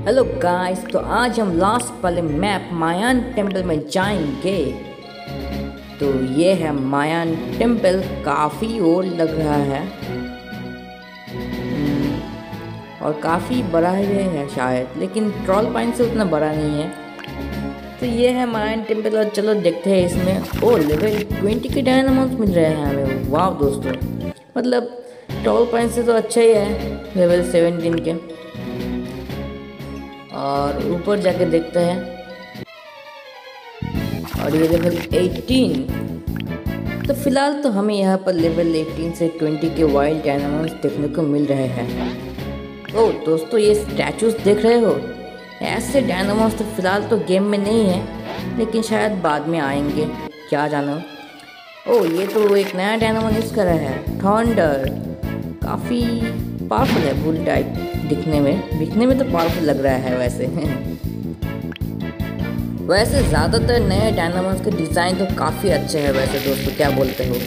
Hello guys, तो आज हम लास्ट वाले मैप मायान टेम्पल में जाएंगे। तो ये है मायान टेम्पल, काफ़ी ओल्ड लग रहा है और काफ़ी बड़ा ही है शायद, लेकिन ट्रॉल पॉइंट से उतना बड़ा नहीं है। तो ये है मायान टेम्पल और चलो देखते हैं इसमें। ओ लेवल 20 के डायनामोस मिल रहे हैं हमें। वाह दोस्तों, मतलब ट्रॉल पॉइंट से तो अच्छा ही है लेवल 17 के। और ऊपर जाके देखते हैं और ये लेवल 18। तो फिलहाल तो हमें यहाँ पर लेवल 18 से 20 के वाइल्ड डायनामोस देखने को मिल रहे हैं। ओ दोस्तों, ये स्टैचूज देख रहे हो? ऐसे डायनामोस तो फिलहाल तो गेम में नहीं है, लेकिन शायद बाद में आएंगे, क्या जानो। ओ ये तो एक नया डायनामो यूज़ कर रहा है, थंडर। काफ़ी पावरफुल है, बुल टाइप दिखने में तो पावरफुल लग रहा है वैसे। वैसे ज़्यादातर नए डायनामोस के डिज़ाइन तो काफ़ी अच्छे हैं वैसे दोस्तों, क्या बोलते हो?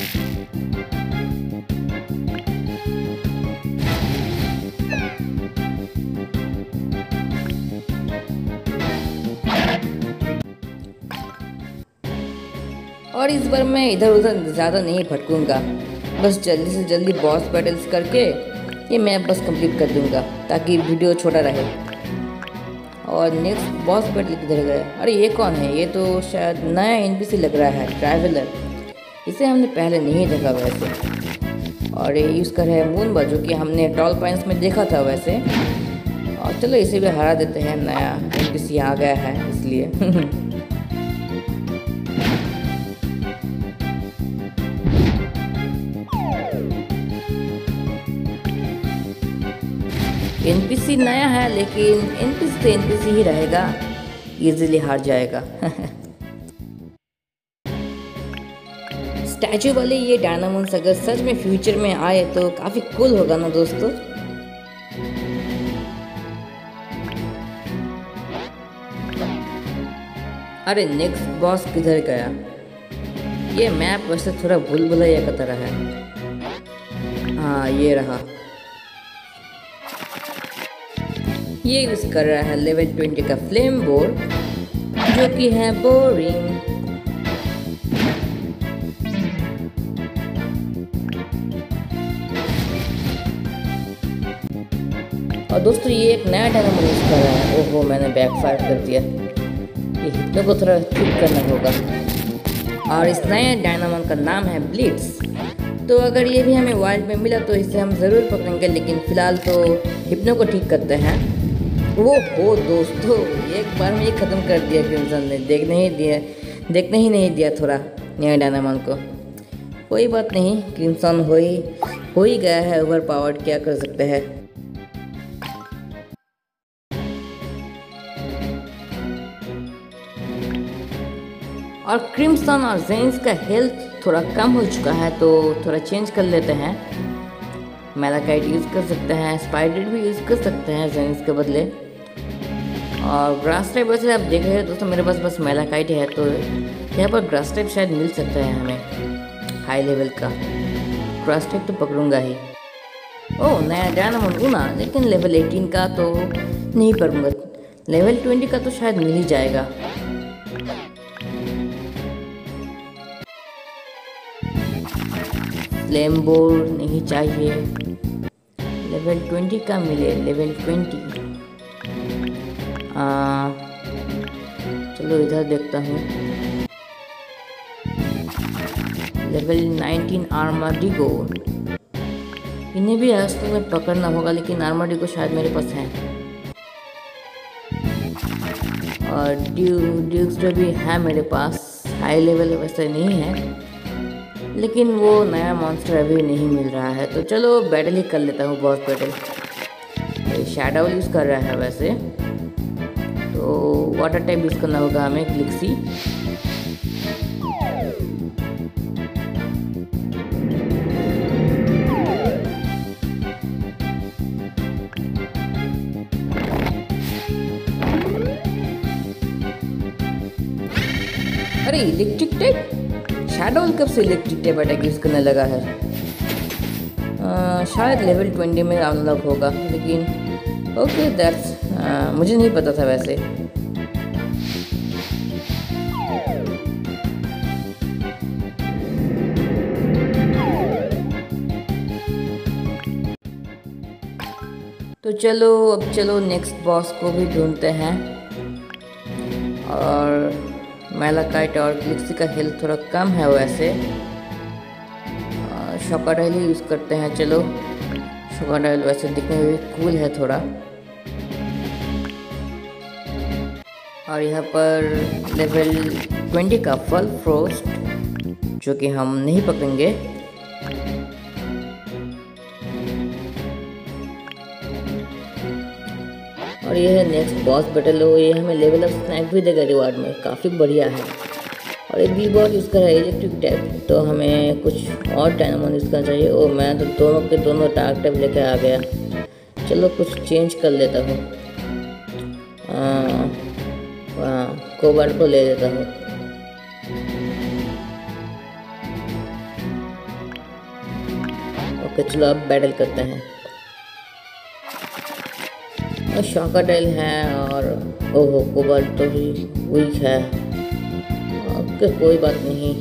और इस बार मैं इधर उधर ज़्यादा नहीं भटकूंगा, बस जल्दी से जल्दी बॉस बैटल्स करके ये मैप बस कंप्लीट कर दूंगा ताकि वीडियो छोटा रहे। और नेक्स्ट बॉस बैटल किधर गया? अरे ये कौन है? ये तो शायद नया एनपीसी लग रहा है, ट्रैवलर। इसे हमने पहले नहीं देखा वैसे। और ये यूज़ कर है मूनबा, जो कि हमने ट्रॉल पॉइंट्स में देखा था वैसे। और चलो इसे भी हरा देते हैं, नया एनपीसी आ गया है इसलिए। एनपीसी नया है, लेकिन एनपीसी तो एनपीसी ही रहेगा, इजीली हार जाएगा। स्टैचू वाले ये डायनामोस अगर सच में फ्यूचर में आए तो काफी कूल होगा ना दोस्तों। अरे नेक्स्ट बॉस किधर गया? ये मैप वैसे थोड़ा भूल भुलैया का तरह है। हाँ ये रहा। ये यूज़ कर रहा है लेवल 20 का फ्लेम बोर्ड, जो कि है बोरिंग। और दोस्तों ये एक नया डायनामो यूज़ कर रहा है। ओहो, मैंने बैकफायर कर दिया। ये हिटनो को थोड़ा ठीक करना होगा। और इस नए डायनामो का नाम है ब्लिट्स। तो अगर ये भी हमें वाइल्ड में मिला तो इसे हम ज़रूर पकड़ेंगे, लेकिन फ़िलहाल तो हिप्नो को ठीक करते हैं। वो हो दोस्तों, एक बार में ये ख़त्म कर दिया क्रिम्सन ने, देखने ही नहीं दिया थोड़ा नया डायनामो को। कोई बात नहीं, क्रिम्सन हो ही गया है ओवर पावर्ड, क्या कर सकते हैं। और क्रिम्सन और जेन्स का हेल्थ थोड़ा कम हो चुका है, तो थोड़ा चेंज कर लेते हैं। मैलाकाइट यूज़ कर सकते हैं, स्पाइडर भी यूज़ कर सकते हैं जेन्स के बदले। और ग्रास टाइप वैसे आप देख रहे हो दोस्तों, मेरे पास बस मैलाकाइट है, तो यहाँ पर ग्रास टाइप शायद मिल सकता है हमें हाई लेवल का। ग्रास टाइप तो पकड़ूंगा ही। ओह नया डायनामो लूना, लेकिन लेवल 18 का तो नहीं पकड़ूंगा, लेवल 20 का तो शायद मिल ही जाएगा। फ्लेम बोर्ड नहीं चाहिए, लेवल 20 का मिले, लेवल 20। चलो इधर देखता हूँ। लेवल 19 आर्माडिगो, इन्हें भी रास्ते में पकड़ना होगा, लेकिन आर्माडिगो शायद मेरे पास है। और ड्यूक्स भी है मेरे पास, हाई लेवल वैसे नहीं है, लेकिन वो नया मॉन्स्टर अभी नहीं मिल रहा है। तो चलो बैटल ही कर लेता हूँ, बॉस बैटल। शैडो यूज़ कर रहा है वैसे, तो वाटर टाइप यूज़ करना होगा हमें, ग्लिक्सी। अरे इलेक्ट्रिक टाइप, शैडो कब से इलेक्ट्रिक टाइप अटैक यूज़ करने लगा है? शायद लेवल 20 में अनलॉक होगा, लेकिन ओके दैट्स मुझे नहीं पता था वैसे। तो चलो नेक्स्ट बॉस को भी ढूंढते हैं। और मैलाकाइट और ग्लिक्सी का हेल्थ थोड़ा कम है वैसे। शॉकाडाइल ही यूज़ करते हैं। चलो शॉकाडाइल वैसे दिखने में भी कूल है थोड़ा। और यहाँ पर लेवल 20 का फल फ्रोस्ट जो कि हम नहीं पकड़ेंगे। और ये है नेक्स्ट बॉस बैटल हो। ये हमें लेवल अप स्नैक भी देगा रिवार्ड में, काफ़ी बढ़िया है। और एक बी बॉस यूज़ करा है इलेक्ट्रिक टाइप, तो हमें कुछ और डायनामोन यूज़ करना चाहिए। और मैं तो दोनों के दोनों डार्क टाइप लेके आ गया। चलो कुछ चेंज कर लेता हूँ। कोबाल्ट को ले लेता हूँ। ओके चलो अब बैटल करते हैं। और शॉकाडाइल है और ओहो कोबाल्ट तो भी वीक है। ओके कोई बात नहीं,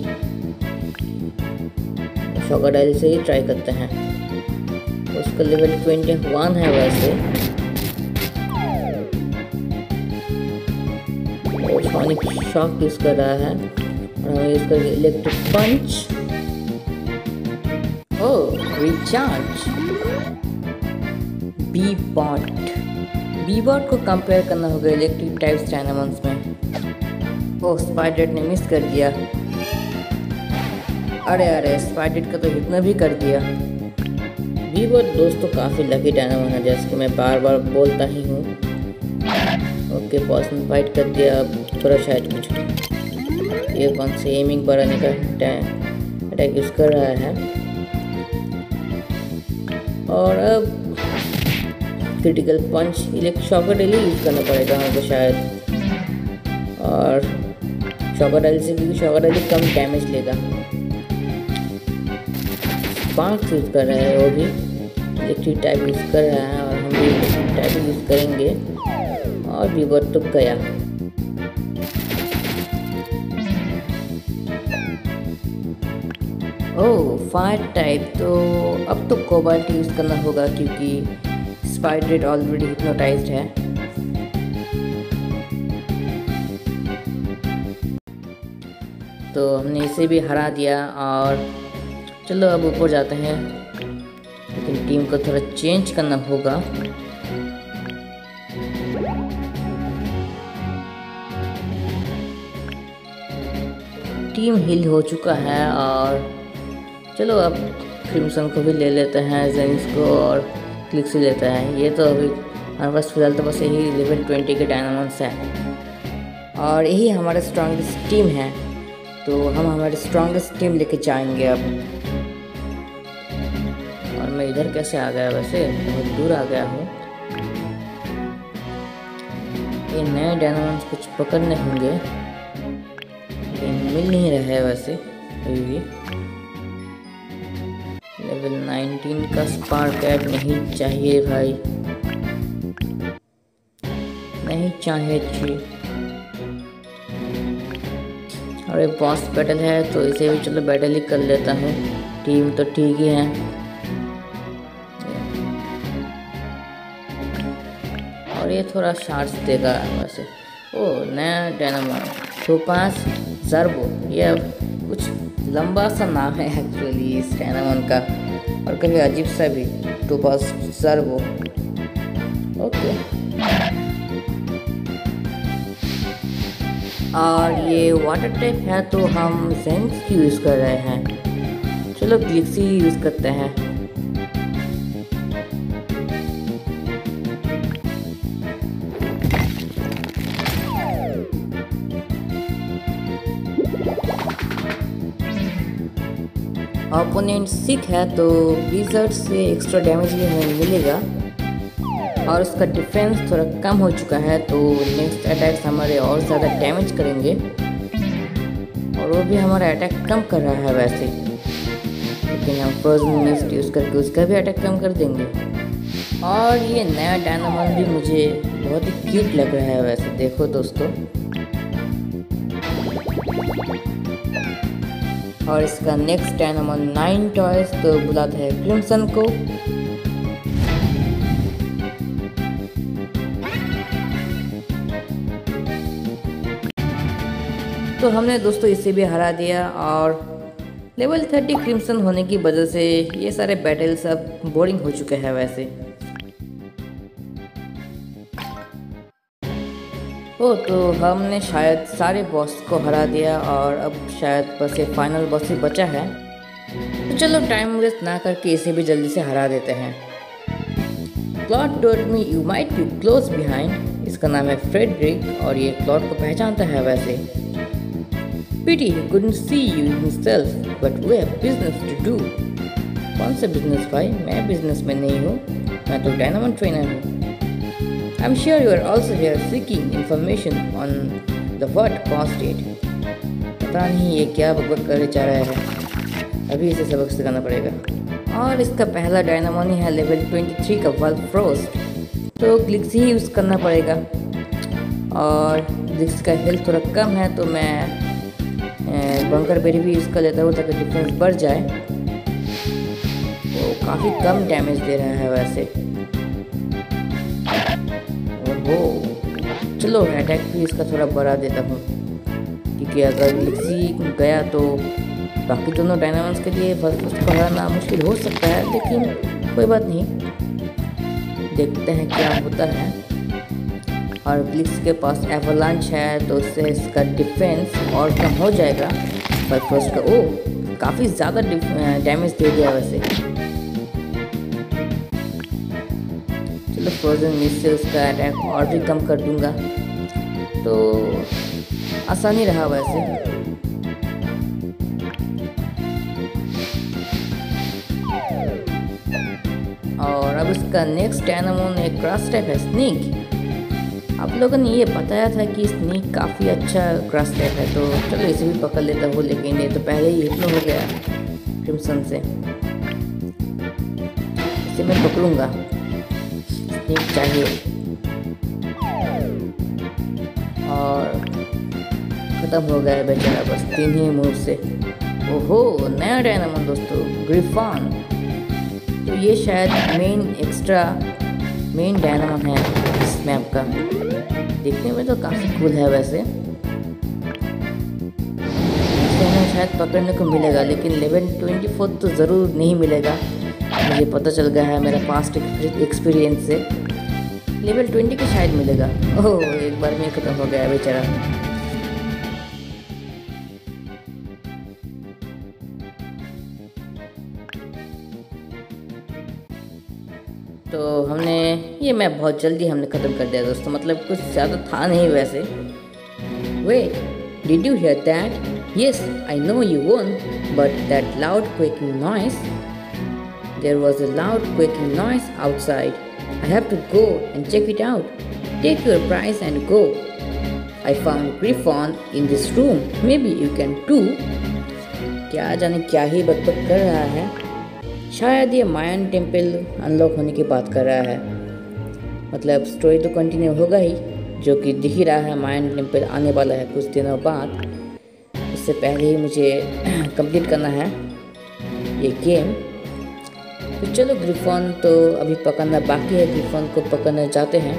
शॉकाडाइल से ही ट्राई करते हैं। उसका लेवल 21 है वैसे। और सोनिक शॉक यूज़ कर रहा है और हमें यूज़ करके इलेक्ट्रिक पंच। Oh recharge. बी बॉट को कंपेयर करना होगा इलेक्ट्रिक टाइप्स डायनामोन्स में। ओह स्पाइडेट ने मिस कर दिया। अरे स्पाइडेट का तो इतना भी कर दिया। बी बॉट दोस्तों काफ़ी लकी डायनामोन है, जैसे कि मैं बार बार बोलता ही हूँ। ओके बॉस ने फाइट कर दिया। अब थोड़ा शायद कुछ ये कौन से एमिंग पर आने का अटैक यूज़ कर रहा है। और अब क्रिटिकल पंच शॉकाडाइल यूज़ करना पड़ेगा हमको शायद। और शॉकाडाइल से, क्योंकि शॉकाडाइल कम डैमेज लेगा। स्पार्क यूज़ कर रहा है, वो भी इलेक्ट्रिक टाइप यूज़ कर रहा है और हम भी इलेक्ट्रिक टाइप यूज़ करेंगे। और बीबर तो गया। ओह फायर टाइप, तो अब तो कोबाल्ट यूज़ करना होगा क्योंकि स्पाइडेट ऑलरेडी हिप्नोटाइज्ड है। तो हमने इसे भी हरा दिया। और चलो अब ऊपर जाते हैं, लेकिन टीम को थोड़ा चेंज करना होगा। टीम हिल हो चुका है। और चलो अब क्रिम्सन को भी ले लेते हैं, जेनिस को और ग्लिक्सी लेते हैं। ये तो अभी हमारे पास फिलहाल तो बस यही लेवल 20 के डायनामोन्स हैं और यही हमारा स्ट्रॉन्गेस्ट टीम है। तो हम हमारे स्ट्रॉन्गेस्ट टीम लेके जाएंगे अब। और मैं इधर कैसे आ गया, वैसे बहुत दूर आ गया हूँ। ये नए डायनामोन्स कुछ पकड़ने होंगे, लेकिन मिल नहीं रहा है वैसे अभी भी। लेवल 19 का स्पार्क ऐड नहीं चाहिए भाई, नहीं चाहिए जी। और ये बॉस बैटल है तो इसे भी चलो बैटल ही कर लेता हूँ। टीम तो ठीक ही है। और ये थोड़ा शार्ट्स देगा वैसे। ओ नया डायनामोन टोपाज जर्बो, ये कुछ लंबा सा नाम है एक्चुअली इस डायनामोन का और कभी अजीब सा भी, टोपाज जर्बो। ओके और ये वाटर टाइप है तो हम जेनिस की यूज़ कर रहे हैं। चलो ग्लिक्सी यूज़ करते हैं। ओपोनेंट सिक है तो ब्लिज़र्ड से एक्स्ट्रा डैमेज भी हमें मिलेगा और उसका डिफेंस थोड़ा कम हो चुका है, तो नेक्स्ट अटैक्स हमारे और ज़्यादा डैमेज करेंगे। और वो भी हमारा अटैक कम कर रहा है वैसे, लेकिन हम फ्रोजन मिस्ट यूज़ करके उसका भी अटैक कम कर देंगे। और ये नया डायनामोन भी मुझे बहुत ही क्यूट लग रहा है वैसे, देखो दोस्तों। और इसका नेक्स्ट डायनामोन 9 टॉयज तो बुलाता है क्रिम्सन को। तो हमने दोस्तों इसे भी हरा दिया और लेवल 30 क्रिम्सन होने की वजह से ये सारे बैटल सब बोरिंग हो चुके हैं वैसे। ओ तो हमने शायद सारे बॉस को हरा दिया और अब शायद बस ये फाइनल बॉस ही बचा है। तो चलो टाइम वेस्ट ना करके इसे भी जल्दी से हरा देते हैं। Claude told me you might be close behind. इसका नाम है फ्रेडरिक और ये क्लॉड को पहचानता है वैसे। Pity he couldn't see you himself, but we have business to do. कौन सा बिजनेस भाई? मैं बिजनेस में नहीं हूँ, मैं तो डायनामोन ट्रेनर हूँ। I'm sure you are also here seeking information on the what caused it. पता नहीं ये क्या बकबक करने जा रहा है, अभी इसे सबक सिखाना पड़ेगा। और इसका पहला डायनामोन ही है लेवल 23 का वल्फ्रोस्ट, तो ग्लिक्स ही यूज़ करना पड़ेगा। और ग्लिक्स का हेल्थ थोड़ा कम है तो मैं बंकर बेरी भी यूज़ कर लेता हूँ ताकि डिफरेंस बढ़ जाए। तो काफ़ी कम डैमेज दे रहा है वैसे। ओहो, चलो अटैक भी इसका थोड़ा बढ़ा देता हूँ, क्योंकि अगर लिक्सी गया तो बाकी दोनों डायनामोन्स के लिए फर्स्ट को हराना मुश्किल हो सकता है, लेकिन कोई बात नहीं, देखते हैं क्या होता है। और ग्लिक्स के पास एवलांच है तो उससे इसका डिफेंस और कम हो जाएगा। पर फर्स्ट का ओ काफ़ी ज़्यादा डैमेज दे दिया वैसे। चलो फ्रोजन मिस से उसका अटैक और भी कम कर दूंगा, तो आसानी रहा वैसे। और अब इसका नेक्स्ट डायनामोन एक ग्रास टाइप है, स्नीक। आप लोगों ने ये बताया था कि स्नीक काफ़ी अच्छा ग्रास टाइप है, तो चलो इसे भी पकड़ लेता हूँ, लेकिन ये तो पहले ही हिप्नो हो गया क्रिम्सन से। इसे मैं पकड़ूंगा, स्नीक चाहिए। और ख़त्म हो गया बेचारा बस 3 ही मूव से। ओहो, नया डायनामोन दोस्तों, ग्रिफॉन। तो ये शायद मेन डायनामोन है इस मैप का। देखने में तो काफ़ी कूल है वैसे। इसे हमें शायद पकड़ने को मिलेगा, लेकिन लेवल 24 तो ज़रूर नहीं मिलेगा, मुझे पता चल गया है मेरा पास्ट एक्सपीरियंस से। लेवल 20 के शायद मिलेगा। ओह, एक बार में ख़त्म हो गया बेचारा। तो हमने ये मैप बहुत जल्दी हमने ख़त्म कर दिया दोस्तों, मतलब कुछ ज़्यादा था नहीं वैसे। Wait, did you hear that? Yes, I know you won, but that loud quaking noise. There was a loud quaking noise outside. I have to go and check it out. Take your prize and go. I found Griffon in this room. Maybe you can too. क्या जाने क्या ही बकबक कर रहा है। शायद ये मायन temple unlock होने की बात कर रहा है, मतलब स्टोरी तो कंटिन्यू होगा ही, जो कि दिख ही रहा है मायन टेम्पल आने वाला है कुछ दिनों बाद। इससे पहले ही मुझे कंप्लीट करना है ये गेम। तो चलो ग्रिफॉन तो अभी पकड़ना बाकी है, ग्रिफॉन को पकड़ने जाते हैं।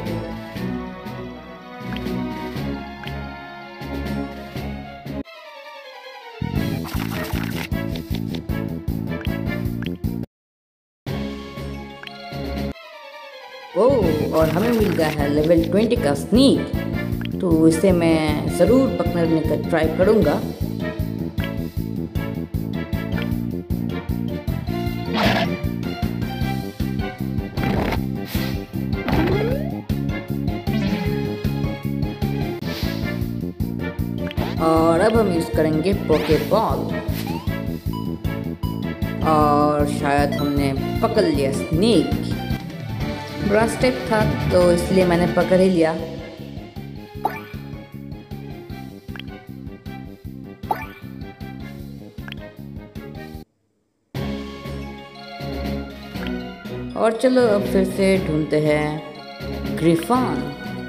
ओह, और हमें मिल गया है लेवल 20 का स्नीक, तो इसे मैं ज़रूर पकड़ने का ट्राई करूँगा। और अब हम यूज़ करेंगे पोकेबॉल, और शायद हमने पकड़ लिया स्नेक। ग्रास टाइप था तो इसलिए मैंने पकड़ ही लिया। और चलो अब फिर से ढूंढते हैं ग्रिफॉन।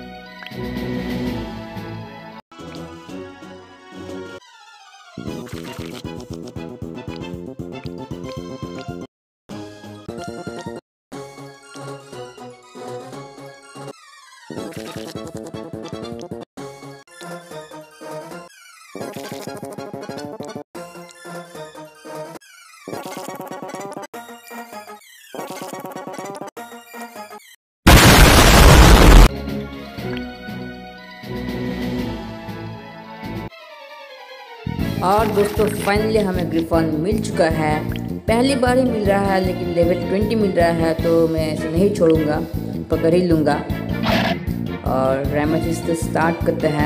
और दोस्तों फाइनली हमें ग्रिफॉन मिल चुका है। पहली बार ही मिल रहा है लेकिन लेवल 20 मिल रहा है, तो मैं इसे नहीं छोड़ूंगा, पकड़ ही लूँगा। और रेमेथिस से स्टार्ट करते हैं।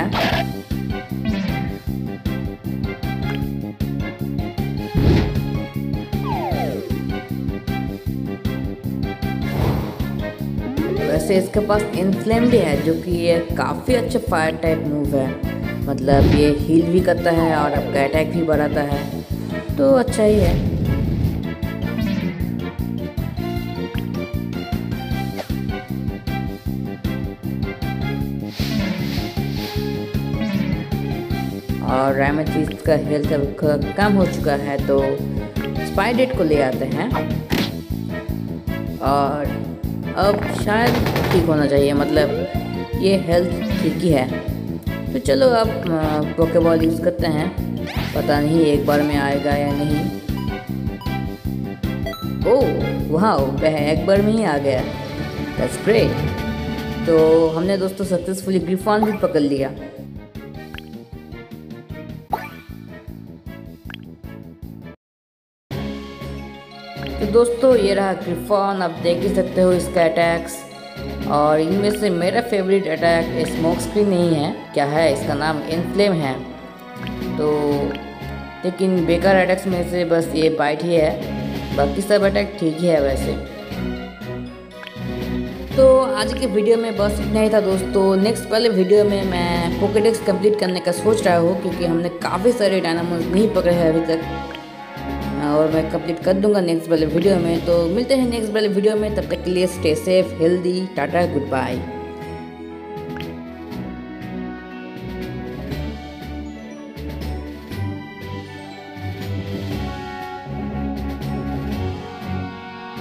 वैसे इसके पास इनफ्लेम भी है, जो कि ये काफ़ी अच्छा फायर टाइप मूव है। मतलब ये हील भी करता है और आपका अटैक भी बढ़ाता है, तो अच्छा ही है। और रेमेथिस का हेल्थ अब कम हो चुका है, तो स्पाइडेट को ले आते हैं। और अब शायद ठीक होना चाहिए, मतलब ये हेल्थ ठीक ही है। तो चलो अब पोकेबॉल यूज़ करते हैं, पता नहीं एक बार में आएगा या नहीं। ओह वाह, वह एक बार में ही आ गया, दैट्स ग्रेट। तो हमने दोस्तों सक्सेसफुली ग्रिफॉन भी पकड़ लिया। तो दोस्तों ये रहा ग्रिफॉन, आप देख ही सकते हो इसका अटैक्स। और इनमें से मेरा फेवरेट अटैक स्मोक स्क्रीन नहीं है, क्या है इसका नाम, इनफ्लेम है। तो लेकिन बेकार अटैक्स में से बस ये बाइट ही है, बाकी सब अटैक ठीक ही है वैसे। तो आज के वीडियो में बस इतना ही था दोस्तों। नेक्स्ट वाले वीडियो में मैं पोकेडेक्स कंप्लीट करने का सोच रहा हूँ, क्योंकि हमने काफ़ी सारे डायनामोस नहीं पकड़े हैं अभी तक, और मैं कंप्लीट कर दूंगा नेक्स्ट वाले वीडियो में। तो मिलते हैं नेक्स्ट वाले वीडियो में, तब तक के लिए stay safe, healthy, tata, good bye.